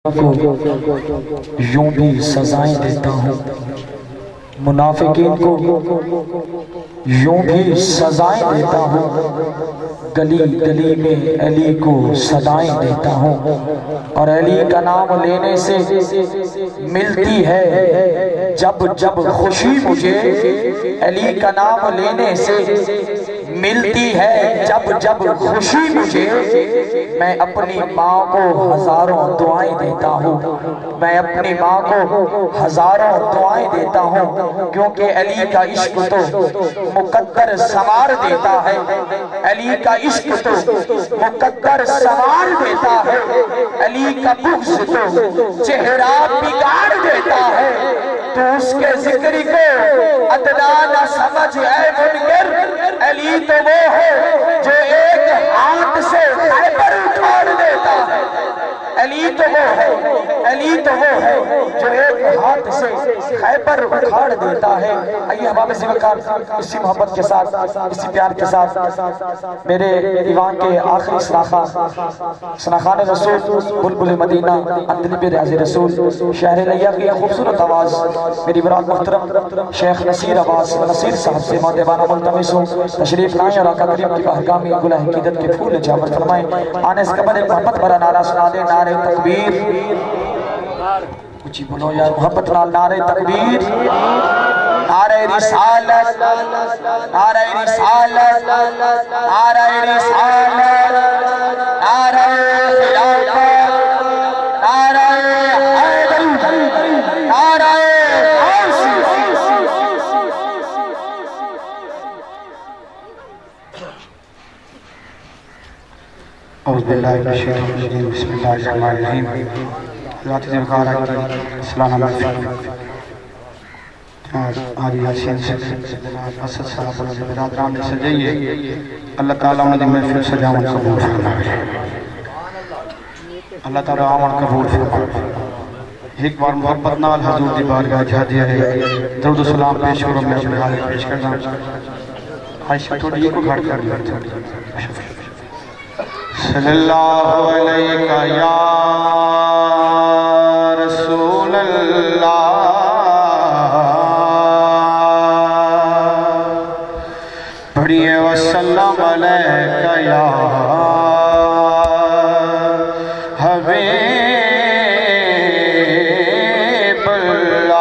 یوں بھی سزائیں دیتا ہوں، منافقین کو یوں بھی سزائیں دیتا ہوں، گلی گلی میں علی کو صدائیں دیتا ہوں، اور علی کا نام لینے سے ملتی ہے جب جب خوشی مجھے، علی کا نام لینے سے ملتی ہے جب جب خوشی مجھے، میں اپنی ماں کو ہزاروں دعائیں دیتا ہوں، میں اپنی ماں کو ہزاروں دعائیں دیتا ہوں، کیونکہ علی کا عشق تو مقدر سنوار دیتا ہے، علی کا عشق تو مقدر سنوار دیتا ہے، علی کا بغض تو چہرہ بگاڑ دیتا ہے، تو اس کے ذکر کو ادنا نہ سمجھ اے منکر، علی تو وہ ہے جو ایک ہاتھ سے خیبر اٹھاڑ دیتا ہے، علی تو وہ ہے، علی تو وہ ہے جو ایک ہاتھ سے خیبر اٹھاڑ دیتا ہے۔ آئیے حباب سیوکار اسی محبت کے ساتھ، اسی پیار کے ساتھ میرے دیوان کے آخری سناخان رسول، بلبل مدینہ، اندلب ریاض رسول، شہر لیا کی خوبصورت آواز، میری برات محترم شیخ نصیر عباس نصیر صاحب سے مودبانہ ملتمس ہوں، تشریف لائیں اور آقا کریم کی بارگاہ میں گلہ حقیقت کے پھول جامر فرمائیں۔ آنے اس قبل ایک محبت بھرا نعرہ سنا دیں، نعرہ تکبیر، کچھ بولو یار محبت نال، نعرہ تکبیر، نعرہ رسالت، نعرہ رسالت، نعرہ رسالت، نعرہ خلافت، نعرہ حیدر، نعرہ غوثی۔ اعوذ باللہ من الشیطان الرجیم، بسم اللہ الرحمن الرحیم۔ ذات ذوالقار السلام علیکم۔ آری حسین سے جناب اسد صاحب اور برادران نے سجائیے، اللہ تعالیٰ انہیں محفل سجاون قبول فرمائے، اللہ تعالیٰ آمن قبول فرمائے۔ ایک بار محبت نال حضور دی بارگاہ جا دیا ہے، درود و سلام پیش کرو، میں اپنے حالت پیش کرنا عائشہ تھوڑی یہ کو گھڑ کر لیا صلی اللہ علیہ یا رسول اللہ، پڑھئے وسلم علیہ یا حبیب اللہ،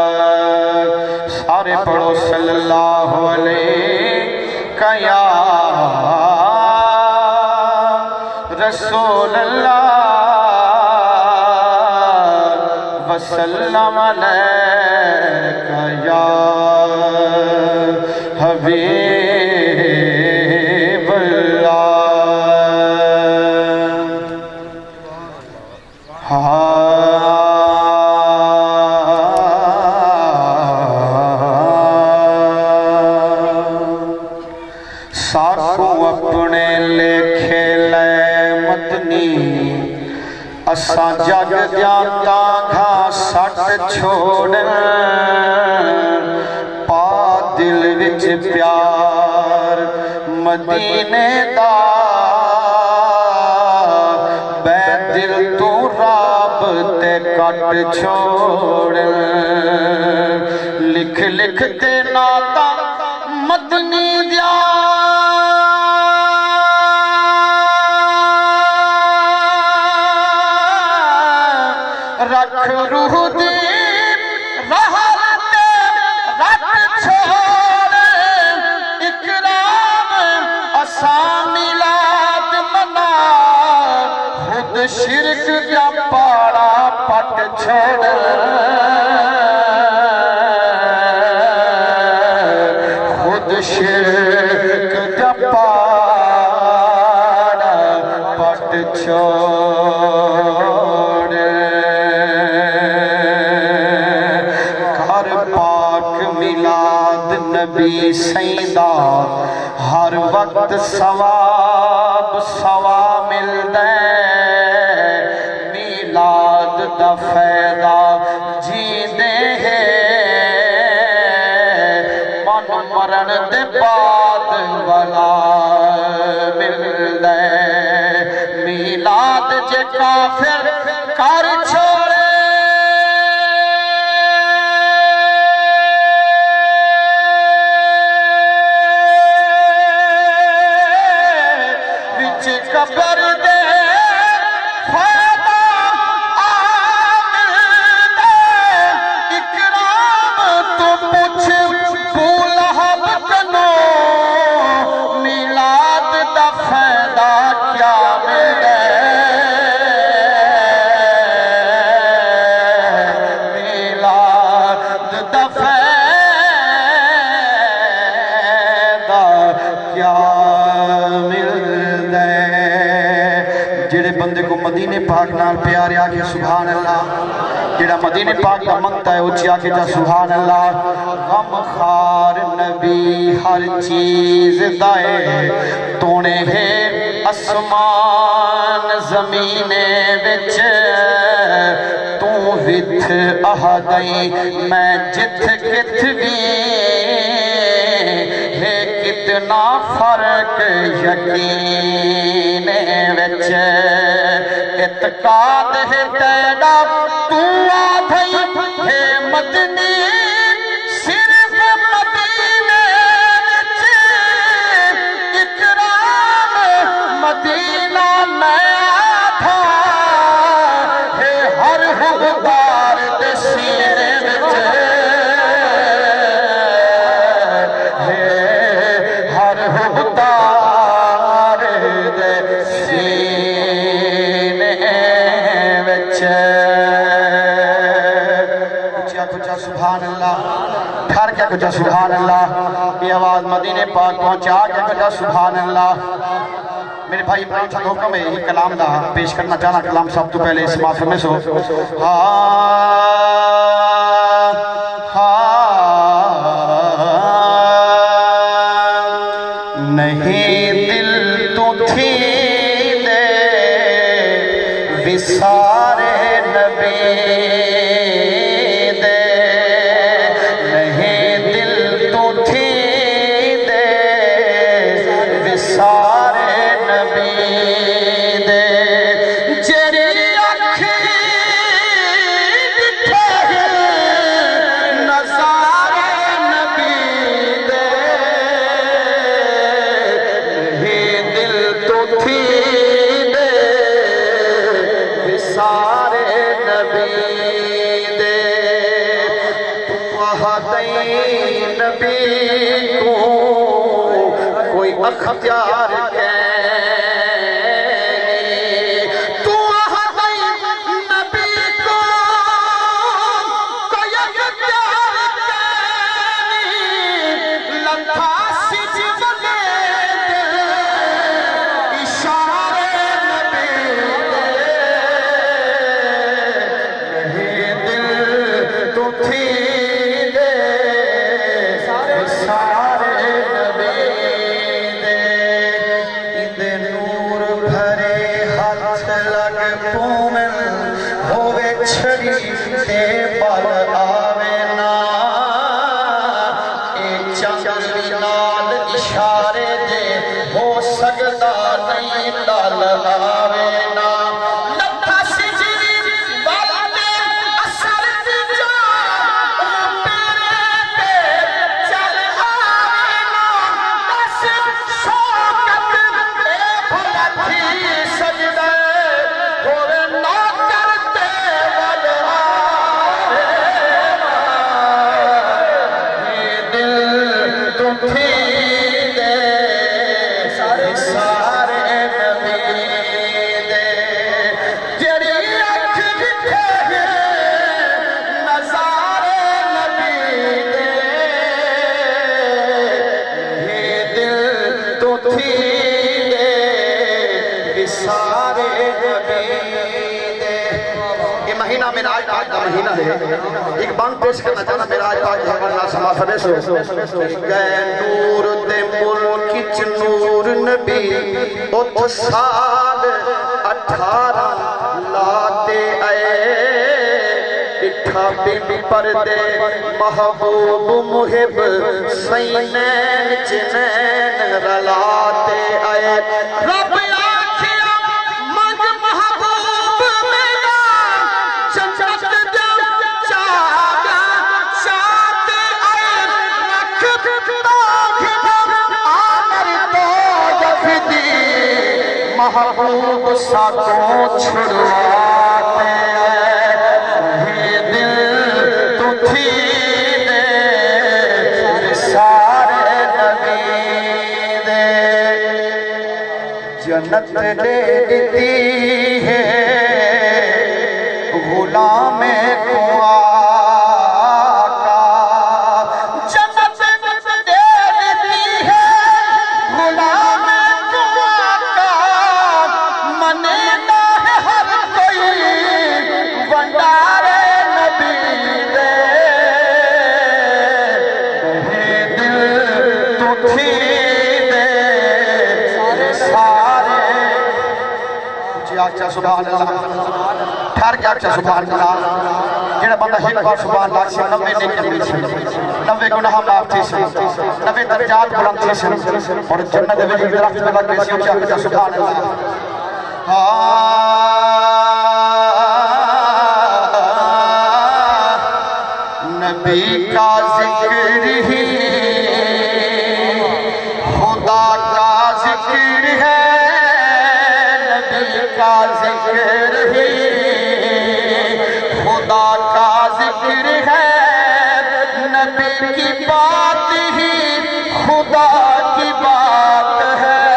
سارے پڑھو صلی اللہ علیہ یا رسول اللہ وسلم علیکہ یا حبیب اللہ۔ ساکھوں اپنے لکھے اساں جگ دیاں گھا سٹ چھوڑن، پا دل وچ پیار مدینے دا، بے دل تو رابطے کٹ چھوڑن، لکھ لکھ تے ناتا مدنی دیا، رکھ روح دی رحلت رکھ چھوڑ، اکرام اساں میلاد منا، خود شرک دا پاڑا پٹ چھوڑ، خود شرک دا پاڑا پٹ چھوڑ۔ نبی سیدہ ہر وقت ثواب سوا ملدے، میلاد دا فیدہ جیندے ہیں، من مرن دے بعد والا ملدے، میلاد جے کافر کر مدینے پاک نال پیار آگے سبحان اللہ جڑا مدینے پاک کا منگتا ہے اچھی آگے جا سبحان اللہ غم خار نبی ہر چیز دائے تونے ہے اسمان زمین بچ تو وتھ احدائی میں جت کت بھی ہے کتنا فرق یقین وچ اعتقاد ہے تیڑا تو آدھائی ہے مدنی صرف مدینے وچ اکرام مدینہ میں آدھا ہے ہر حقدار دے سینے وچ ہے ہر حقدار دے سینے وچ کچھ سبحان اللہ ٹھہر کیا کچھ سبحان اللہ یہ آواز مدینے پاک پہنچا کیا کچھ سبحان اللہ میرے بھائی ابراہیم صاحب حکم ہے یہ کلام دا پیش کرنا چاہنا کلام سب تو پہلے اس معافر میں سو نہیں دل تو تھی دے وسار نبی دے نہیں دل تو تھی دے وسار نبی دے جری اکھی دکھے نظار نبی دے نہیں دل تو تھی دے وسار نبی دے تو احدائی نبی کو کوئی اختیار تو احدائی نبی کو کوئی اختیار لندھا سجد دے اشارے نبی دے دل تو تھی دے سارے نبی دے اندے نور بھرے ہاتھ لگ پومن ہوئے چھڑی دے بل آوے نا اے چاندنی نال اشارے دے ہو سکتا نہیں ڈال آوے نا لندھا سجدی والے اثر دی جا پیرے پہ چل آوے نا بس شوقت اے بھلا تھی سجدے ہوئے نہ کرتے ول آوے نا یہ دل تو تھی دے سارے نبی دے جڑی اکھ دکھے نظارے نبی دے یہ دل تو تھی دے سارے نبی دے یہ مہینہ معراج پاک کا مہینہ ہے ایک بانگ پیش کرنا چاہنا معراج پاک ہے ورنہ سما سبے سو گئے نور دے ملک چ نور نبی ات سال 18 لاتے آئے اٹھا بن پردے محبوب محب سینین چنین رلاتے آئے رب آکھیا مجھ محبوب میرا جنت دیا چاہیا چاہتے آئے رکھ آمر تو جفدی محبوب ساتوں چھڑواتے آئے دل تو تھی دے سارے نبی دے جنت دے دیتی ہے غلام کو آقا جنت دے دیتی ہے غلام کو آقا منینا ہے ہر سبحان اللہ ٹھہر کے آکھ جا سبحان اللہ جڑا بندہ ایک بار سبحان اللہ سے 90 نیکی ملی سے 90 گناہ معاف تھی سے 90 درجات بلند تھی سے اور جنت میں درخت میں لگ بیسی اچھا آکھ جا سبحان اللہ نبی کا ذکر ہی خدا کا ذکر ہے نبی کا ذکر ہی خدا کا ذکر ہے نبی کی بات ہی خدا کی بات ہے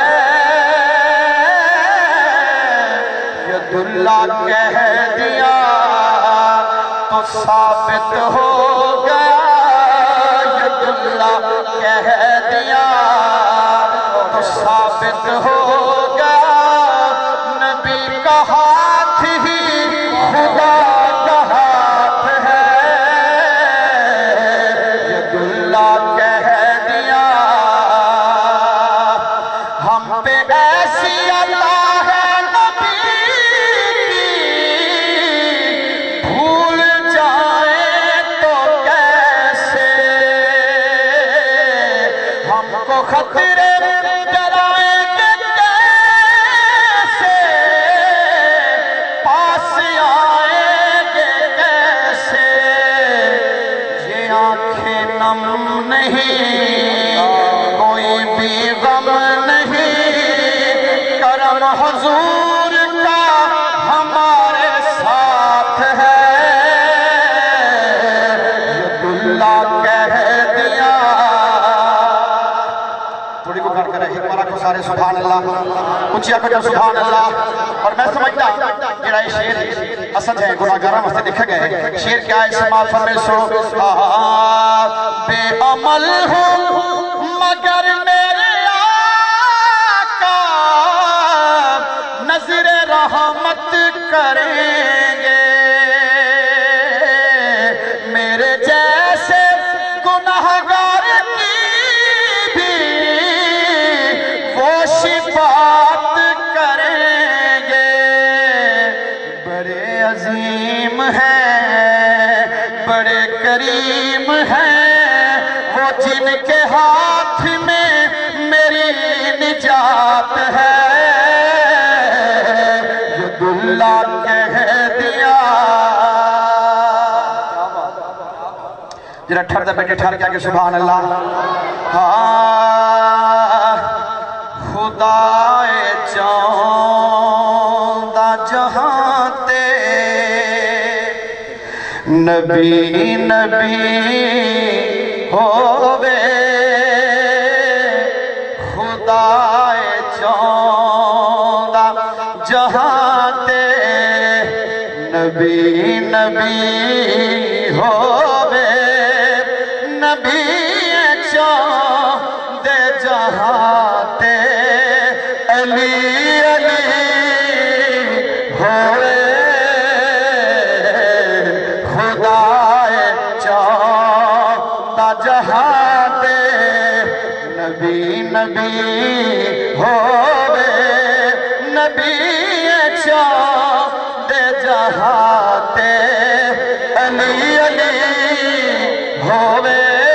ید اللہ کہہ دیا تو ثابت ہو گیا ید اللہ کہہ دیا تو ثابت ہو گیا نبی کا ہاتھ ہی خدا کا ہاتھ ہے ید اللہ کہہ دیا ہم پہ ایسی عطا ہے نبی بھول جائیں تو کیسے ہم کو خطرے ڈرائیں گے کیسے پاس آئیں گے کیسے یہ آنکھیں نم نہیں کوئی بھی غم نہیں کرم حضور کا ہمارے ساتھ ہے ید اللہ کہہ دیا تھوڑی کو گھر کرے حکمرہ کو سارے سبحان اللہ اچھیا کو جب سبحان اللہ اور میں سمجھتا جڑا یہ شیر اصل ہے گناہگاراں واسطے لکھا گیا ہے شیر کیا ہے سماعت فرمائے سو بے عمل ہوں مگر میرے آقا نظر رحمت کریں گے میرے جیسے گناہگار کی بھی وہ شفاعت کریں گے بڑے عظیم ہیں بڑے کریم ہیں وہ جن کے ہاتھ میں میری نجات ہے ید اللہ کہہ دیا جرا ٹھہر دے بیٹے ٹھہر کے آگے سبحان اللہ خدا چاندہ جہاں تے نبی نبی ہووے خدا چاندہ جہاں تے نبی نبی ہووے نبی چاند جہاں تے علی علی ہوئے خدا چاند جہاں تے نبی نبی ہوئے نبی چاند جہاں تے علی علی ہوئے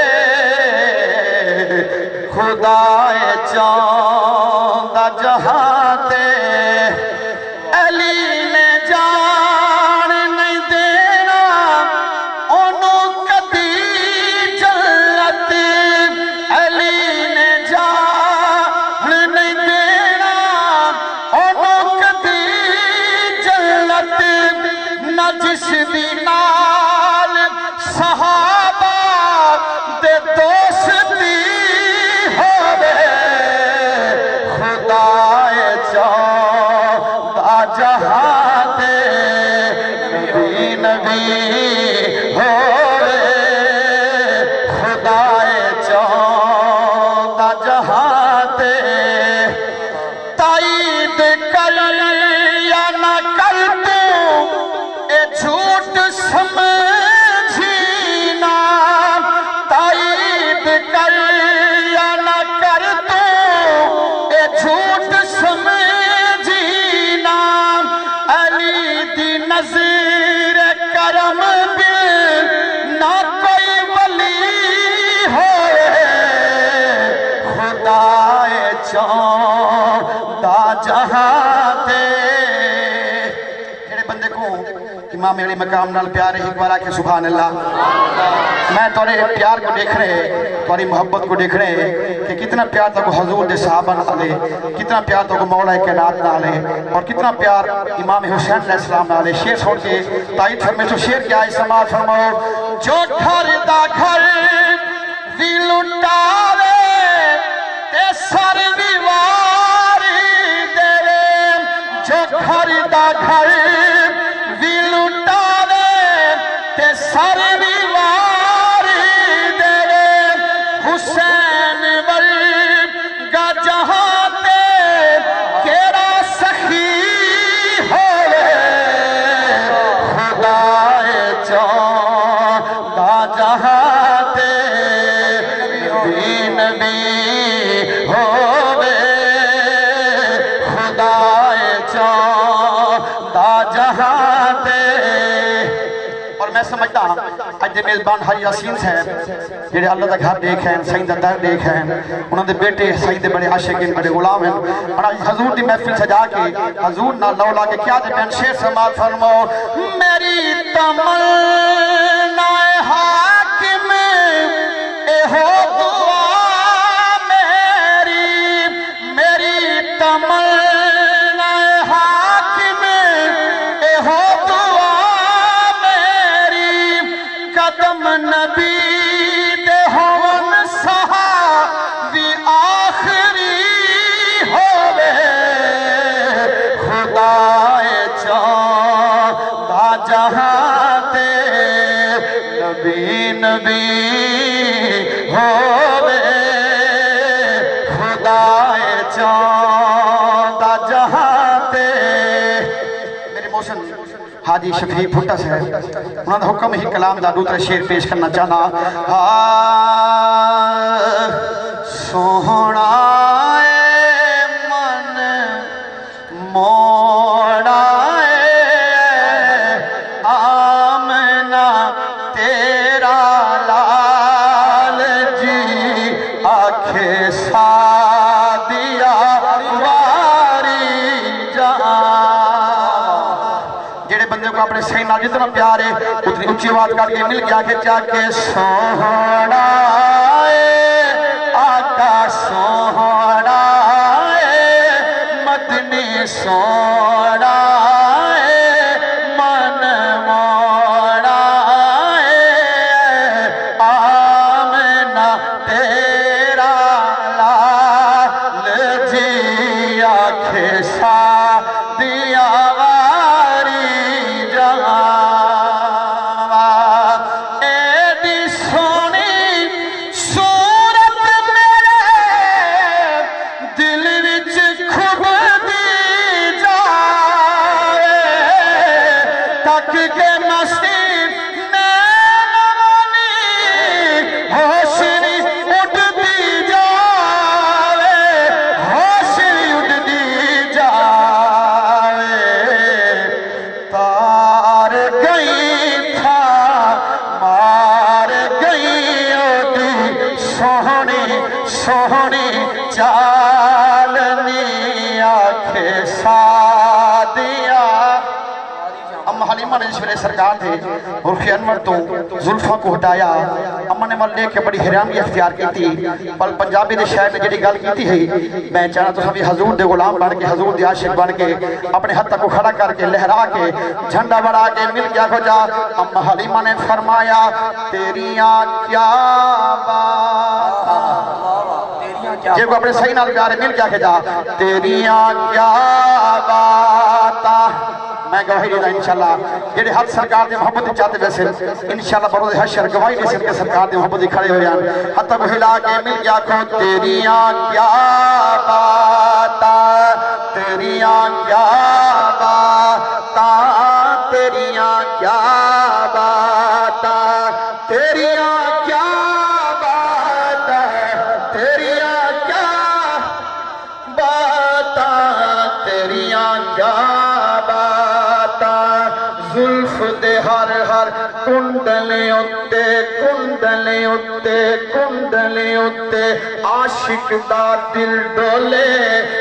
خدا چاند جہاں تے علی نے جان نہیں دینا انہوں کدی جنت علی نے جان نہیں دینا انہوں کدی جنت نہ جس دی نال صحابہ دے دوستی ہوئے خدا چاند جہاں تے نبی نبی ہوئے خدا چاند جہاں تے تائید کر یا نہ کر تو اے جھوٹ سمجھینا تائید کر یا نہ کر تو اے جھوٹ سمجھینا امام علی مقام نال پیار ایک بار آکے سبحان اللہ. میں تورے پیار کو دیکھ رہے, تورے محبت کو دیکھ رہے کہ کتنا پیار تک حضور دے صحابہ نالے, کتنا پیار تک مولا کائنات نالے, اور کتنا پیار امام حسین علیہ السلام نالے. شیر چھوڑ کے تائید فرمے تو شیر کیا ہے سماعت فرماؤ. جو گھر دا گھر وی لٹاوے تے سر وی واری دے, جو گھر دا گھر وی لٹاوے تے سر وی واری دے, حسین ورگا جہاں تے کیڑا سخی ہوئے, خدائے چاہندہ جہاں تے نبی ہوئے, خدائے چاہندہ جہاں تے. اور میں سمجھتا ہوں اج میزبان حاجی یاسین صاحب جڑے اللہ دا گھر دیکھ ہیں, سائیں دا در دیکھ ہیں, انہوں دے بیٹے سائیں دے بڑے عاشقین, بڑے غلام ہیں, اور آج حضور دی محفل سجا کے حضور نہ لولا کے کیا دے بین شیر سماعت فرماؤ. میری تمنا حاکم اے ہو دعا میری, میری تمنا حاکم اے ہو دعا میری, قدم نبی دے ہون صحابی آخری ہوئے, خدائے چاہندہ جہاں تے نبی نبی ہوئے, خدائے چاہندہ جہاں تے. میرے موشن حاجی شفیق بھٹا سے انہوں نے حکم ہی کلام دا دوسرا شیر پیش کرنا چاہنا. سوہنا اے من موڑا اے آمنہ تیرا لال جی, آنکھیں سادیا واری جہاں. جڑے بندے کو اپنے سینہ جتنا پیار ہے اتنی اچھی بات کر کے مل گیا کہ چاہ کے سوہنا اے آقا, سوہنا اے مدنی, سوہنا اے من موڑا اے آمنہ تیرا لال جی, آنکھیں سادیا واری جہاں. ایڈی سونی صورت میرے دل وچ کھب دی جائے, تک کے نصیب نینوانی ہوشری اٹھ دی جائے, ہوشری اٹھ دی جائے. تار گئی تھا مار گئی اوٹی سوہنی سوہنی چالنی, آنکھیں سادیا. اما حلیمہ نے جس ویلے سرکار تھے رخ انور تو زلفوں کو ہٹایا, اما نے مل لے کے بڑی حیرانی اختیار کی تھی. پل پنجابی دے شہر میں جڑی گل کی تھی ہے, میں چاہنا تو سبھی حضور دے غلام بن کے, حضور دے عاشق بن کے, اپنے ہاتھ کو کھڑا کر کے, لہرا کے, جھنڈا بڑھا کے مل کیا ہو جا. اما حلیمہ نے فرمایا تیریاں کیا بات, جے کو اپنے صحیح نال پیارے مل کیا کہ جا تیریاں کیا بات. میں گواہی دینا انشاءاللہ جڑے حد سرکار دے محبت چاہتے ویسے انشاءاللہ بروز حشر گواہی دے سکے سرکار دے محبت کھڑے ہو جان. حتی کو ہلا کے مل گیا کھو تیریاں کیا باتا, تیریاں کیا باتا, تیریاں کیا باتا, تیریاں کیا باتا, تیریاں کیا باتا, تیریاں کیا زلف دے ہر ہر کنڈلے اتے کنڈلے اتے کنڈلے اتے عاشق دا دل ڈولے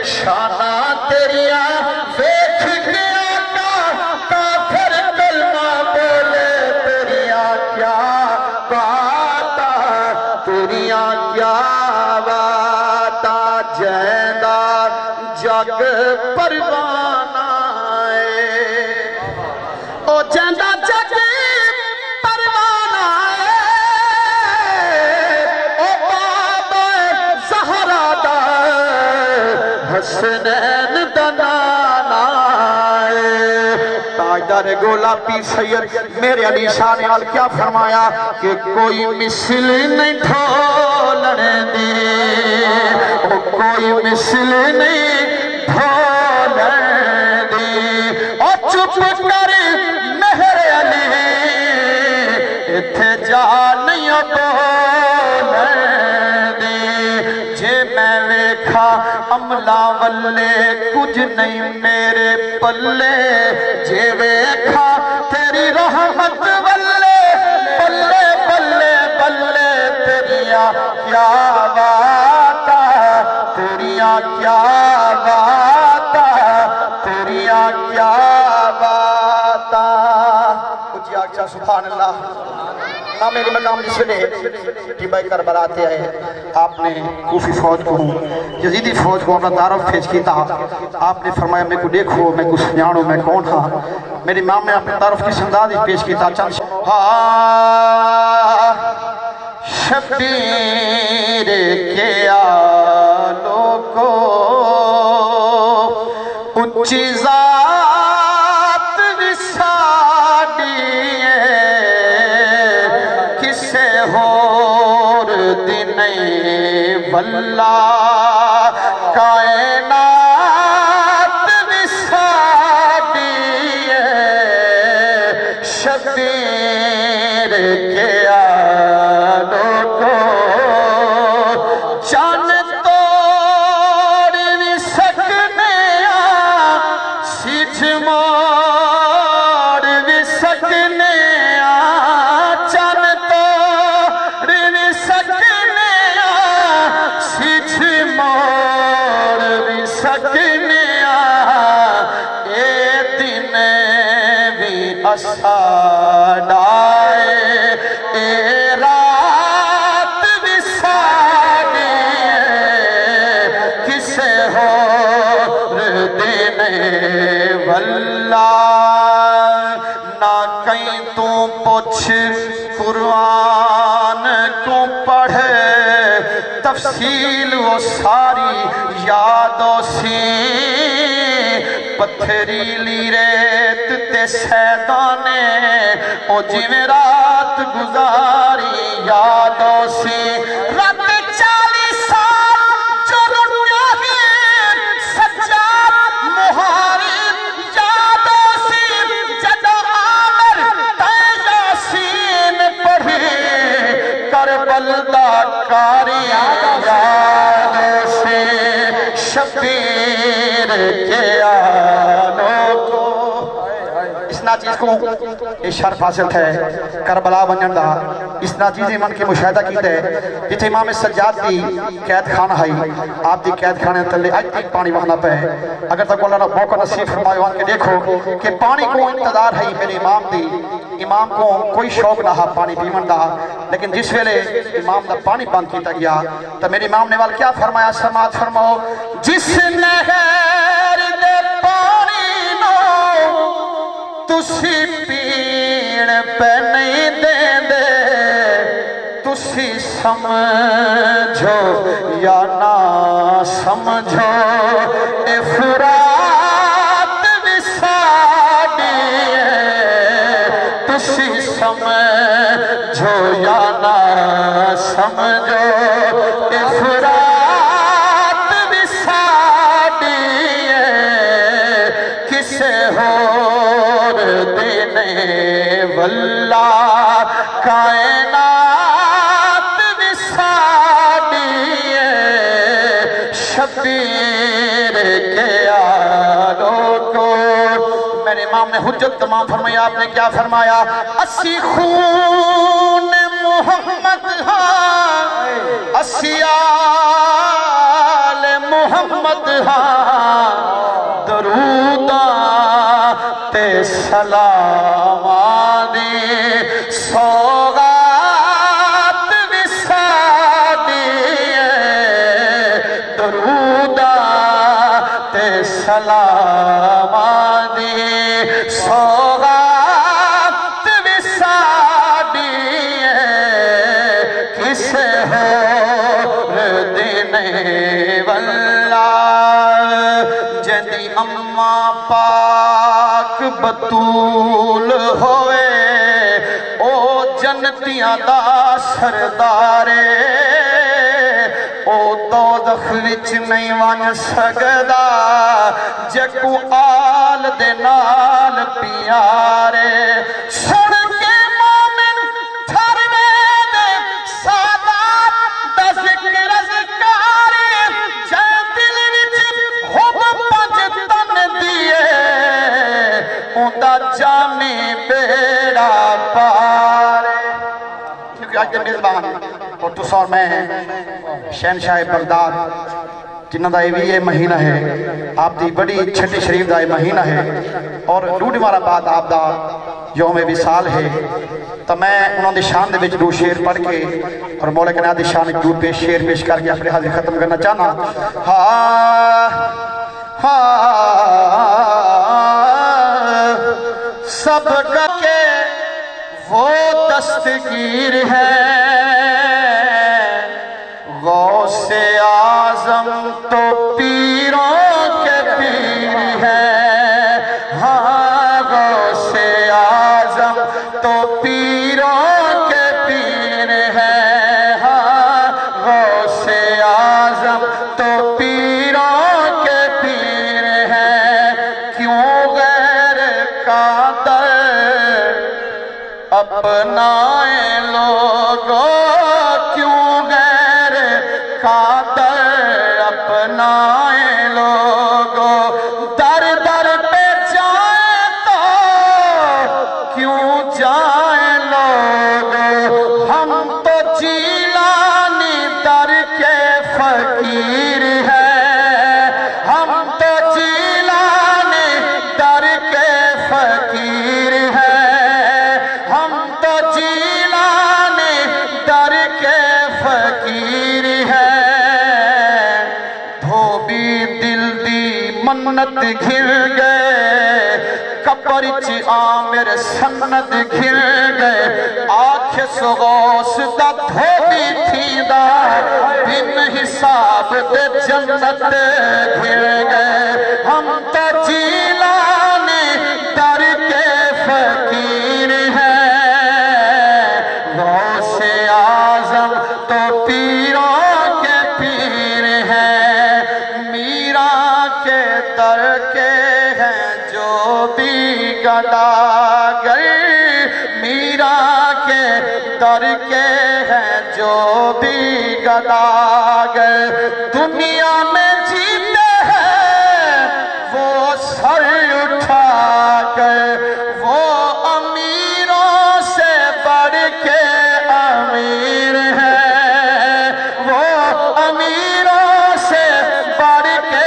شانہ تیریاں ویکھ کے آقا کافر کلمہ در گولا پی سید میرے علی شاہ نے حال کیا فرمایا کہ کوئی مثل نہیں ڈھولن دی کوئی مثل نہیں ڈھولن دی اور چپ کر مہر علی اتھے جا نہیں بولن دی جے میں ویکھا عملہ والے کچھ نہیں میرے پلے جے ویکھا تیری رحمت والے بلے بلے بلے تیریاں کیا باتا تیریاں کیا باتا تیریاں کیا باتا کچھ آگیا سبحان اللہ میری مقام جس نے ٹیبہ کربلا آتے ہیں آپ نے کوفی فوج کو یزیدی فوج کو اپنا تعارف پیش کیتا آپ نے فرمایا میں کو دیکھو میں کو سنیانو میں کون تھا میری امام نے اپنے تعارف کی سندازی پیش کیتا چند شبیر کے آلوں کو اچھی ذات وسادی کسے ہور دن واللہ کائنات وسادی شبیر کے سادائے اے رات وسادی کسے ہور دن واللہ نہ کہیں تو پوچھ قرآن کو پڑھے تفصیل وہ ساری یادوں سی پتھریلی ریت تے سیدانے او جمعرات گزاری یادوں سی رات 40 سال جو رکھا ہے سجاد محارب یادوں سی جدو عامر یاسین پڑھی کربل دا کاری یادوں سی شبیر کے آلوں کو اس ناچیز کو یہ شرف حاصل تھے کربلا بنجن دا اس ناچیزی من کے مشاہدہ کیتے جتھے امام سجاد دی قید خانہ ہائی آپ دی قید خانے تلے آج تک پانی وہاں پہ اگر تک اللہ نے موقع نصیب فرمائے وہاں کے دیکھو کہ پانی کو انتظار ہے میرے امام دی امام کو کوئی شوق نہ پانی پیمن دا لیکن جس ویلے امام دا پانی بند کیتا گیا تو میرے امام نے وال کیا فرمایا سماعت فرماؤ جس نہر دے پانی نو تسی پیڑ پہ نہیں دے دے تسی سمجھو یا نہ سمجھو اے فرات وسادی تسی سمجھو یا نہ سمجھو اے فرات وسادی کسے ہور دینے واللہ کائنات وسادی شبیر کے آلوں کو میرے امام نے حجت تمام فرمایا آپ نے کیا فرمایا اسی خون محمد ہاں اسی آل محمد ہاں درودہ تے سلام آدھی سوغات وسادی درودہ تے سلام آدھی سوغات وسادی کسے ہور دن واللہ جدی اماں پاک बतूल होए ओ जन्नतियां दा सरदारे ओ दोज़ख विच नहीं वन सकदा जकू आल दे नाल प्यारे सुन के मोमिन थरवे दे सादात दा ज़िक्र अज़कारे जै दिल विच हुब पंज तन दिए उंदा जामी बेड़ा पार क्योंकि आज मेज़बान और तुस और मैं शहनशाह बगदाद जिन्हां दा भी ये महीना है आप दी बड़ी छठी शरीफ दा महीना है और डूढ़ मारा बाद आप दा यौम विसाल है तो मैं उन्होंने शान दे विच दो शेर पढ़ के और मौला कायनात दी शान दो शेर पेश करके अपने हाजिर खत्म करना चाहना। सब के वो दस्तगीर है गौसे आज़म तो पीरों के पीर है हाँ गौसे आज़म तो पीरों के पीर है हाँ गौसे आज़म तो पीरों के पीर है क्यों गैर का दर अपनाए लोगों अपनाए लोगो दर दर पे जाए तो क्यों जाए लोगो हम तो जीलानी दर के फकीर है हम तो जीलानी दर के फकीर है हम तो जीलानी दर के फकीर है मन्नत घिर गए कब्र च आमिर सन्नत घिर गए आँख सुगौस दा धोबी थींदा बिन हिसाब दे जन्नत घिर गए हम तो जीलानी दर के फकीर हैं गौसे आज़म तो पीरों के पीर हैं मीरा के दर के हैं जो भी गदागर मीरा के दर के हैं जो भी गदागर दुनिया में जीते हैं वो सर उठा कर वो अमीरों से बढ़ के अमीर है वो अमीरों से बढ़ के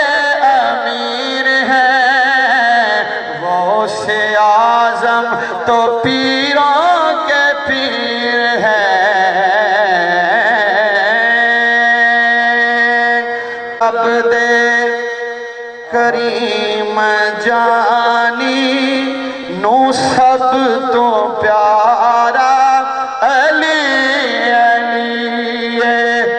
गौसे आज़म तो पीरों के पीर है अब दे करीम जानी नू सब तो प्यारा अली अली ए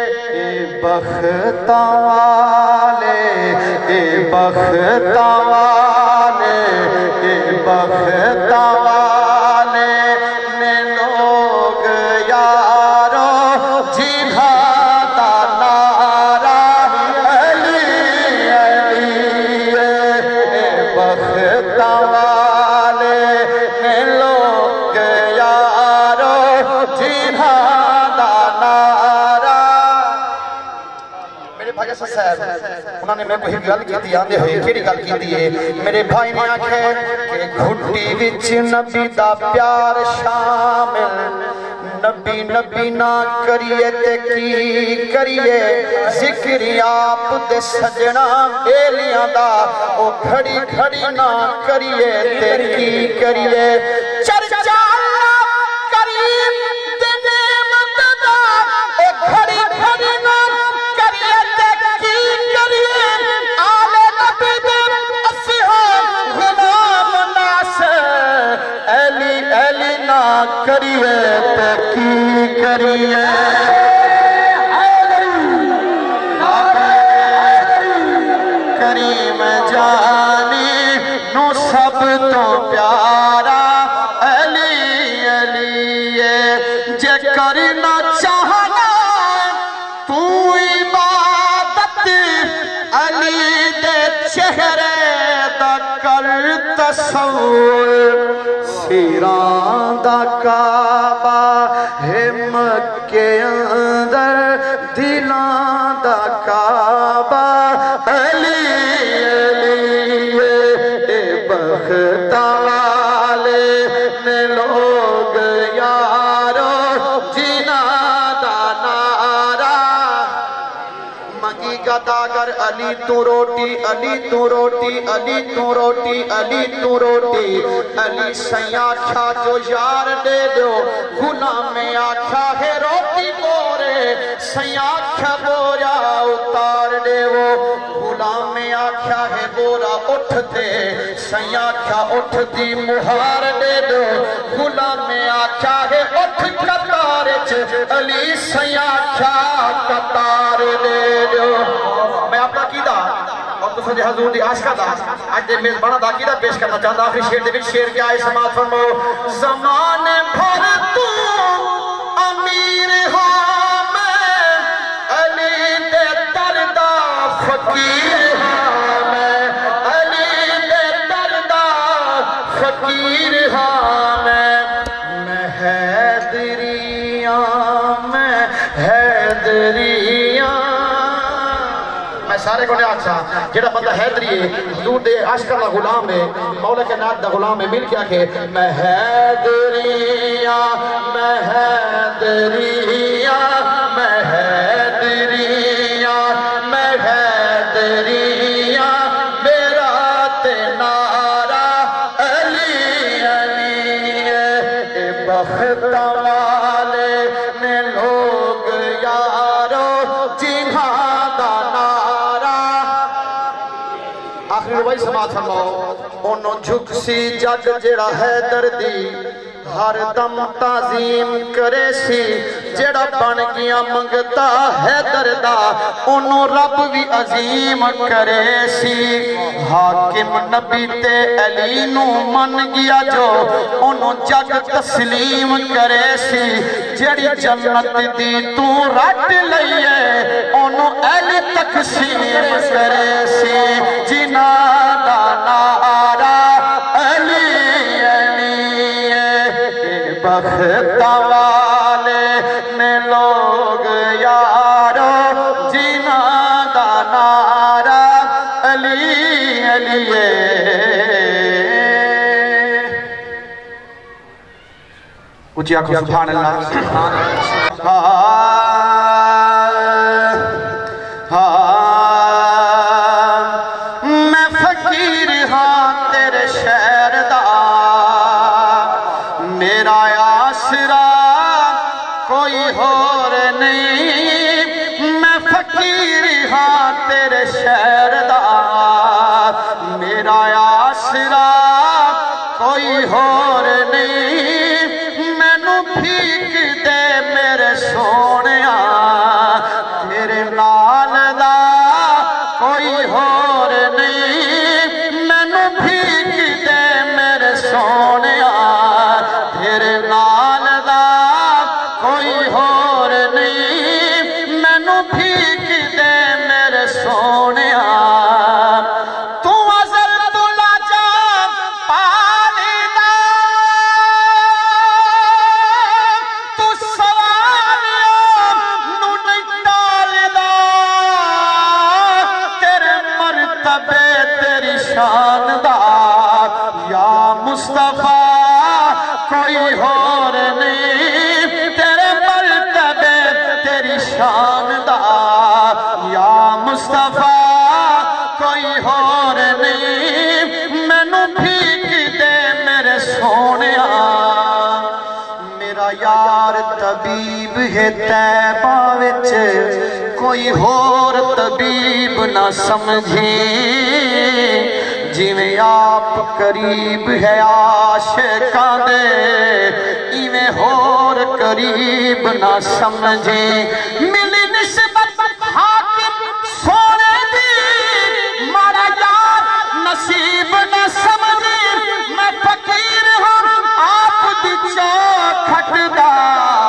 बख्ता वाले ए बख्ता वाले बख्ता वाले ने लोग यारो जिहादा नारा अली अली बख्ता वाले ने लोग यारो जिहादा नारा। मेरे भाई साहब उन्होंने मेरे को एक गल की आंदे हुए केड़ी गल की है मेरे भाई ने आखे कि घुट्टी विच नबी दा प्यार शामिल नबी नबी ना करिए ते की करिए जिक्र आप दे सजना बेलियां दा ओ घड़ी घड़ी ना करिए ते की करिए चर्चा करीम ते नेमत दा ओ घड़ी घड़ी ना करिए ते की करिए आले नबी दे असहाब गुलाम नासर अली अली ना करिए ते की करिए करीम जानी नू सब तो प्यार करना चाहना तू इबादत अली दे चेहरे दा कर तसव्वुर सिरां दा काबा है मक्के अंदर दिलां दा काबा अली अली ए बख्ता वाले ने लोग यारो जिना दा नारा मंगी गदागर अली तू रोटी अली तू रोटी अली तू रोटी अली तू रोटी अली सैया आख्या जो यार दे दो गुलाम आख्या है रोटी बोरे सैया आख्या बोरा उतार दे वो गुलाम आख्या है बोरा उठ दे सैया आख्या उठ दी मुहार दे दो गुलाम आख्या है उठ कतार च अली सैया आख्या कतार दे दो। मैं अपना कीदा और तो सजे हजूर दी आशका दा आज दे मेज़बाना दा कीदा पेश करना चाहता फिर शेर दे विच शेर क्या है समात फरमाओ ज़माने भर तू अमीर हो मैं अली दे दरदा फकीर हाँ मैं अली दे दरदा फकीर हाँ मैं हैदरिया सारे को आखा जेड़ा बंदा हैदरी है हुजूर दे आशिका दा गुलाम है मौला के नात दा गुलाम है मिल के आखे मैं हैदरिया मैं हैदरिया मैं हैदरिया मैं हैदरिया मेरा ते नारा अली अली ए बख्ता वाले ने लोग यारो जिन्हा दा आखिर वही समात फरमाओ ओनो झुक सी जग जेड़ा हैदर दी हर दम ताजीम करे सी जेड़ा बन गया मंगता हैदर दा ओनो रब भी अजीम करे सी हाकिम नबी ते अली नू मन गया जो ओनो जग तस्लीम करे सी जेड़ी जन्नत दी तू रट लईए ओनो अली तकसीम करे सी जिना दा नारा अली अली बख्ता वाले ने लोग यारो जिना दा नारा अली अली ऊंची आंखों सुभान अल्लाह मैं फकीर हाँ तेरे शहर दा मेरा आसरा कोई होर नहीं मैं फकीर हाँ तेरे शहर दा मेरा आसरा कोई होर नहीं मैनू भीख दे मेरे सोनिया तेरे नाल दा कोई होर नहीं मैनू भीख दे मेरे सोनिया तेरे नाल दा कोई होर नहीं मैनू भीख दे मेरे सोनिया तू अज़ल तू लाजा पालीदा तू सवालियों नू नहीं टालदा तेरे मर्तबे तेरी शान दा या मुस्तफा कोई होर नहीं तेरे मर्तबे तेरी शान दा या मुस्तफा कोई होर नहीं मैनू भीख दे मेरे सोनिया मेरा यार तबीब है तैबा विच कोई होर तबीब ना समझी जिवें आप करीब है आशिकां दे इवें होर करीब ना समझे मिली निस्बत हाकिम सोने दी मारा यार नसीब ना समझे मैं फकीर हूँ आप दी चौखट दा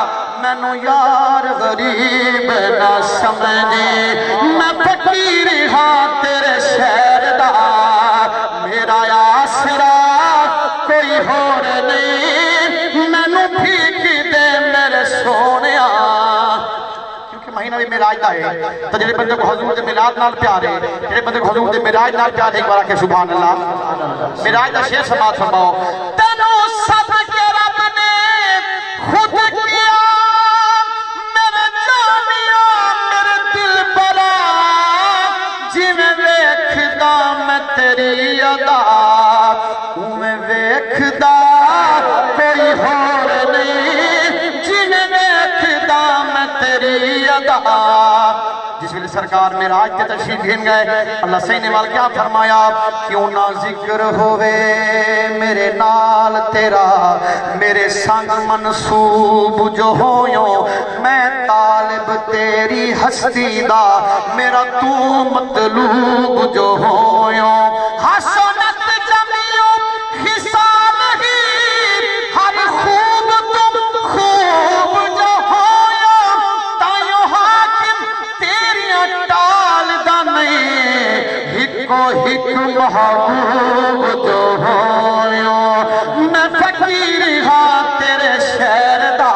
مینو یار غریب نہ سمجھی میں فقیر ہاں تیرے شہر دا میرا آسرا کوئی ہور نہیں مینو بھیک دے میرے سونیا کیونکہ مہینہ بھی میراج دا ہے تو جڑے بندے کو حضور دے میلاد نال پیار ہے جڑے بندے کو حضور دے میراج نال پیار ہے ایک بار کہ سبحان اللہ میراج دا شعر سماعت فرماؤ تینو سب کے رب نے خود کیا میرے جانیا میرے دل بلا جی میں ویکھدا میں تیری ادا میں ویکھدا کوئی ہور نہیں جی میں ویکھدا میں تیری ادا جس ویلے سرکار معراج تے تشریف گھن گئے اللہ سینے وال کیا فرمایا کیوں نہ ذکر ہوئے میرے نال تیرا میرے سنگ منصوب جو ہویوں میں طالب تیری ہستی دا میرا تو مطلوب جو ہویوں حسنت جمیوں خصال ہی ہر خوب تم خوب جو ہویوں تائیوں حاکم تیریاں ٹال دا نہیں ہکو ہک محبوب جو ہویوں میں فقیر ہاں تیرے شہر دا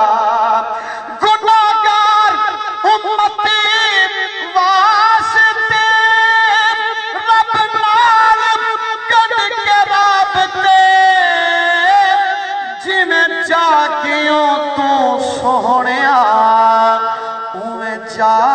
گناہگار امتی واسطے رب نال کٹ کے رابطے جنہیں جاگیوں تو سونیا اویں جا